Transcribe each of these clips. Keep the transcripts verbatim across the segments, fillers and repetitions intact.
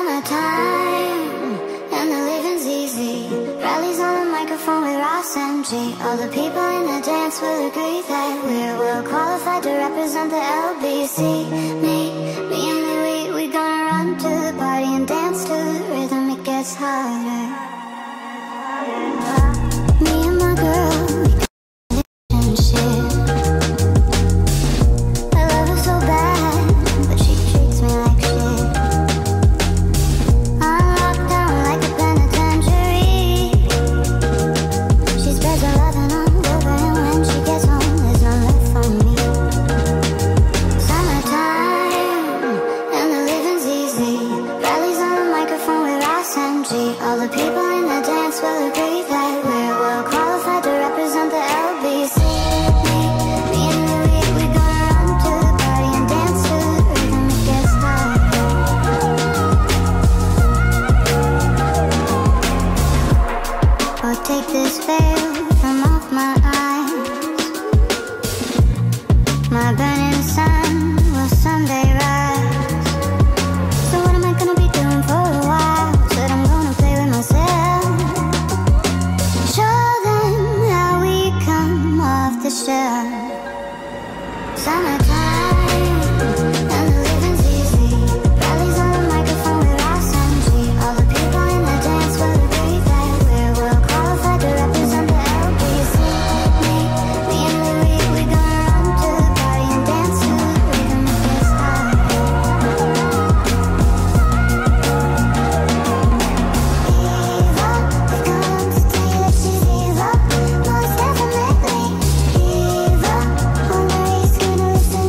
Summertime, and the living's easy. Rallies on the microphone with Ross M G. All the people in the dance will agree that we're well qualified to represent the L B C. Me, me and Louie, we gonna run to the party and dance to the rhythm, it gets harder. Me and my girl, we and shit. I love her so bad, but she treats me like shit. I'm locked down like a penitentiary. She spreads her loving all over, and when she gets home, there's none left for me. Summertime, and the living's easy. Rallies on the microphone with Ross M G. All the people in the dance will agree that we're well qualified to represent the L B C. Me, me and Louie, we gonna run to the party and dance to the rhythm, it gets harder. Oh, take this veil from off my eyes. My burning sun will someday rise. So what am I gonna be doing for a while? Said I'm gonna play with myself. Show them how we come off the shelf. Summertime, and the living's easy. Rallies on the microphone with Ross M G. All the people in the dance will agree that we're well qualified to represent the L B C. Me, me and Louie, we gonna run to the party and dance to the rhythm, it gets harder. Eva, they've come to tell you that she's Eva. Most definitely Eva. On the race, gonna listen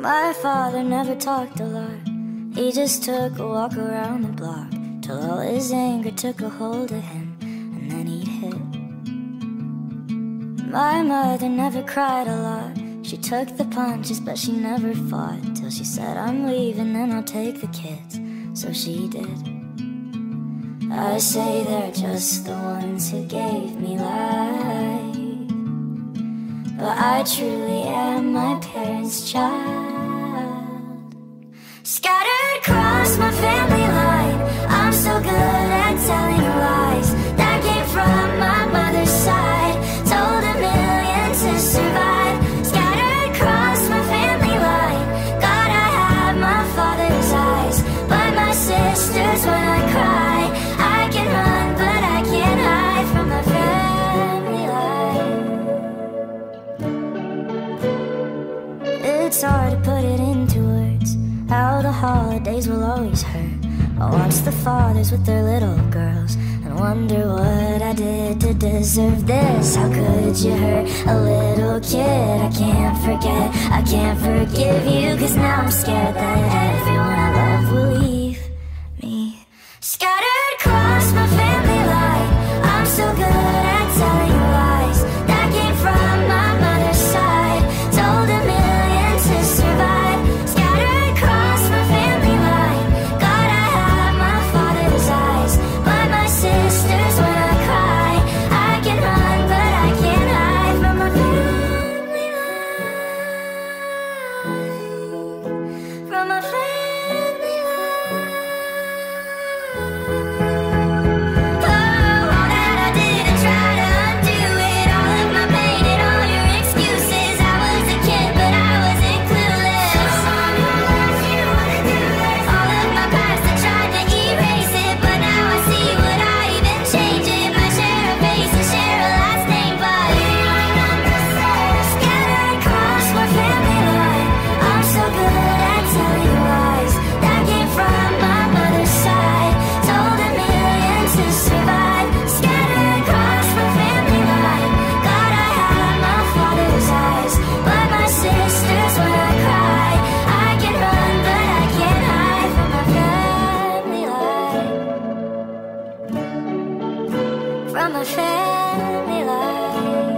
My father never talked a lot. He just took a walk around the block till all his anger took a hold of him, and then he'd hit. My mother never cried a lot. She took the punches but she never fought, till she said, "I'm leaving and I'll take the kids." So she did. I say they're just the ones who gave me life, but I truly am my parents' child. Scattered across my family line, I'm so good at telling lies. That came from my mother's side, told a million to survive. Scattered across my family line, God, I have my father's eyes, but my sisters when I cry, I can run but I can't hide from my family life. It's hard to put it into words, how the holidays will always hurt. I watch the fathers with their little girls and wonder what I did to deserve this. How could you hurt a little kid? I can't forget, I can't forgive you, cause now I'm scared that everyone I love will leave me. Scattered across my family line, I'm so good at telling lies. That came from my mother's side, told a million to survive. Scattered across my family line, God, I have my father's eyes, but my sisters when I cry, I can run but I can't hide from my family life, from my family life. From a family line.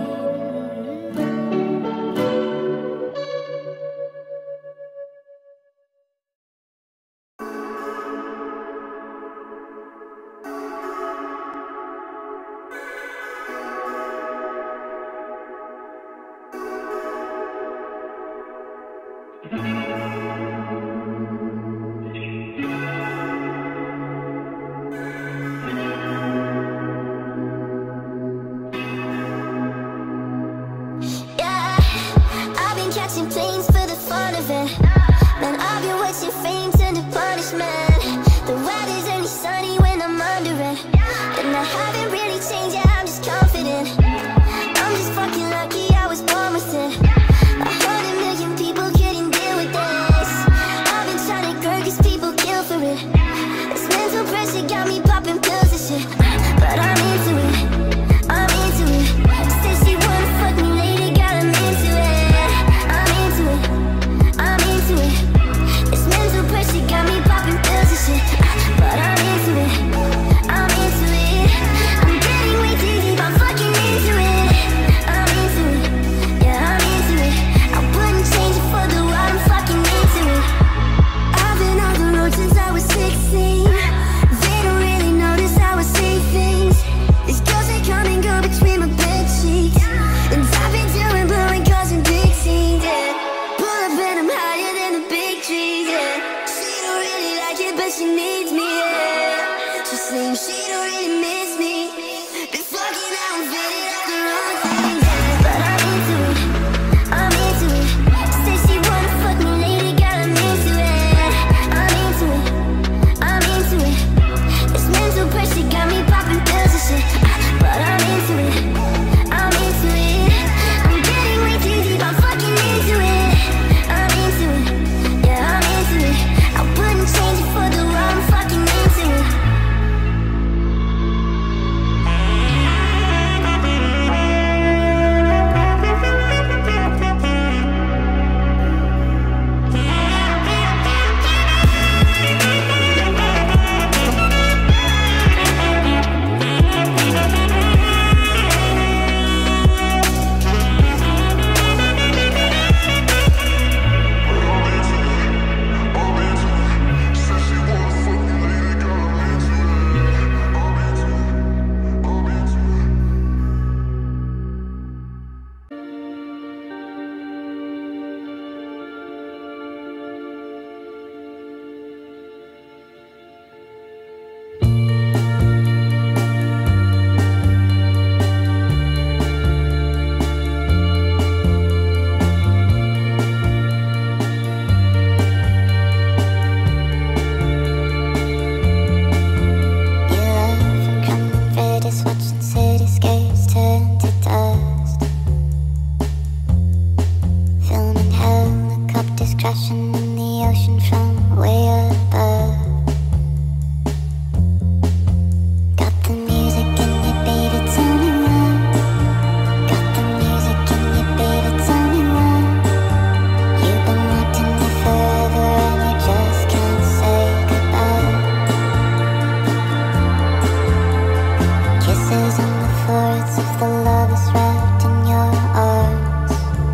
the love is wrapped in your arms.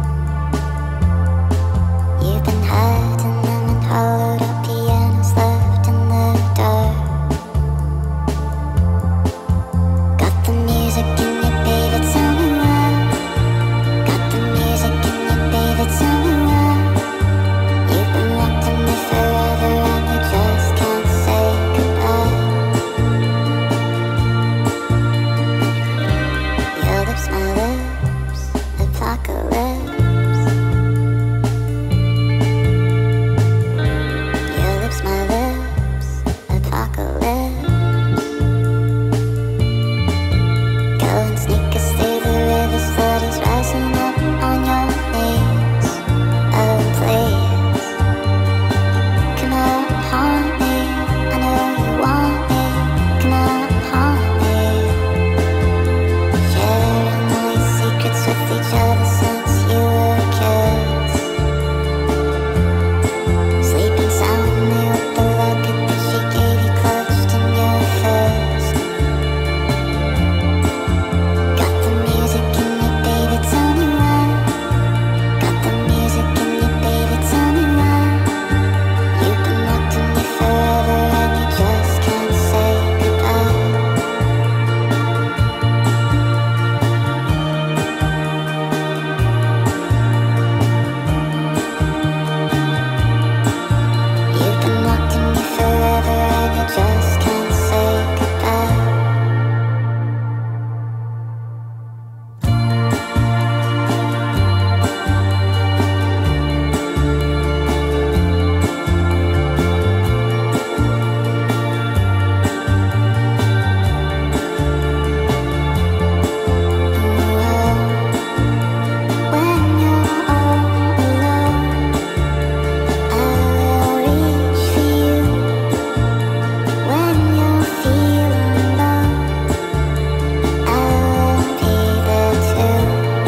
You've been hiding them in hollowed out pianos left in the dark. Got the music in you, baby, tell me why. Got the music in you, baby, tell me why. You've been wanting me forever and you just can't say goodbye. Your lips, my lips, apocalypse. Your lips, my lips, apocalypse. Go and sneak us through the river's flood is rising up on your knees. Oh, please, come out and haunt me. I know you want me. Come out and haunt me. Sharing all your secrets with each other since you were kids. Sleeping soundly with the locket that she gave you clutched in your fist. Got the music in you, baby, tell me why. Got the music in you, baby, tell me why. You've been locked in me forever and you just can't say goodbye. You've been locked in me forever and you just can't say goodbye. When you're all alone, I will reach for you. When you're feeling low, I'll be there too.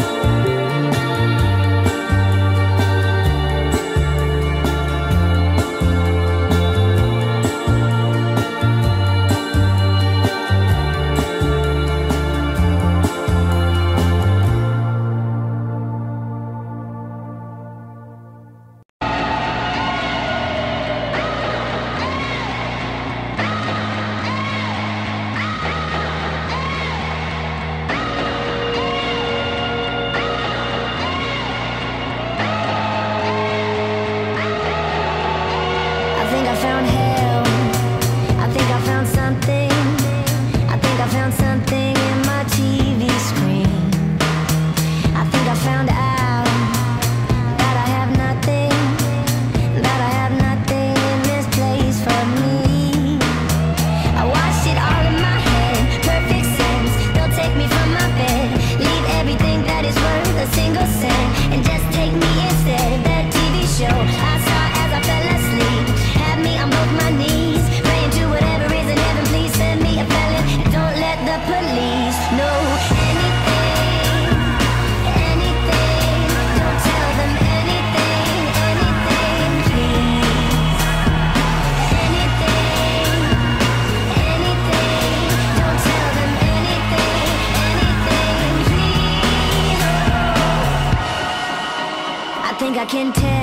I think I found hell. I think I found something. I think I found something in my T V screen. I think I found out that I have nothing, that I have nothing in this place for me. I watched it all in my head, perfect sense. They'll take me from my bed, leave everything that is worth a single cent, and just take me instead. That T V show I saw as I fell asleep had me on both my knees, praying to whatever is in heaven, please send me a felon and don't let the police know anything, anything. Don't tell them anything, anything, please. Anything, anything. Don't tell them anything, anything, please. I think I can tell